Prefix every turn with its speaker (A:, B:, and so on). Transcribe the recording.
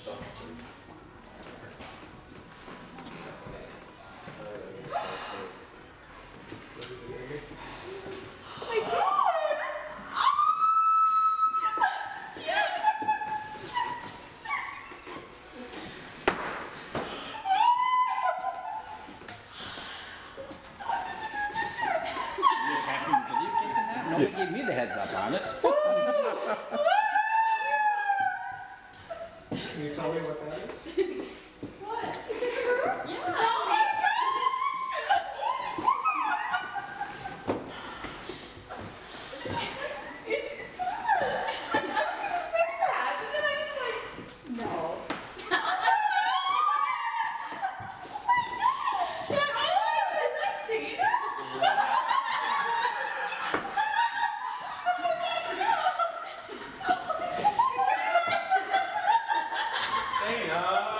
A: Nobody gave me the heads up on it.
B: Can you tell me what that is?
C: What? Is it her? Yeah. Oh my gosh! It does! I was gonna say that, but then I was like, no. That was like Dana?
B: Dana!